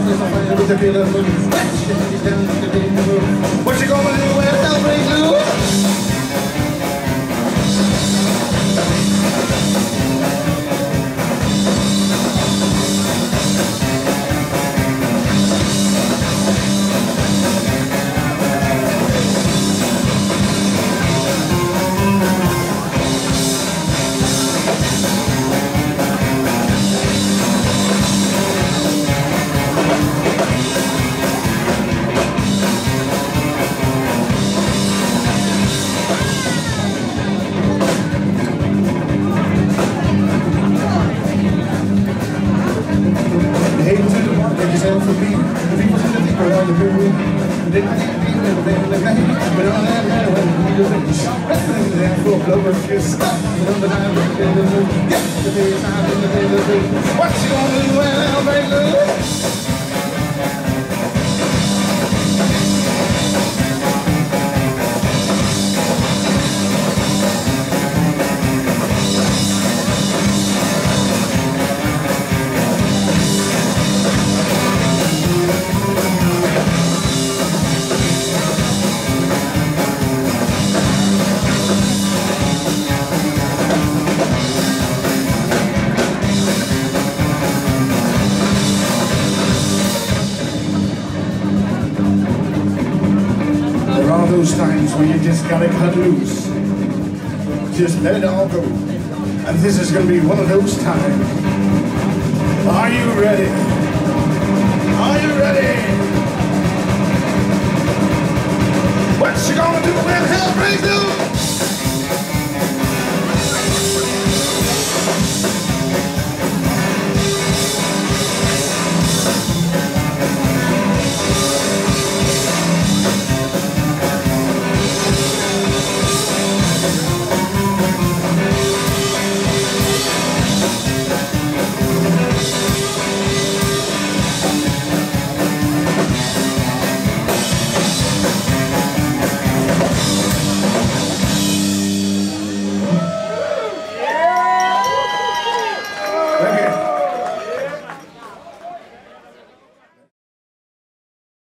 What you gonna do when hell breaks loose? For me, the people in the people on the river, they might be in the night, but on that night, when you do the shop, and then full of blood, if you stop, and on the night, get the day time in the day of the what you gonna do when I'll break loose? Those times when you just gotta cut loose, just let it all go, and this is gonna be one of those times. Are you ready?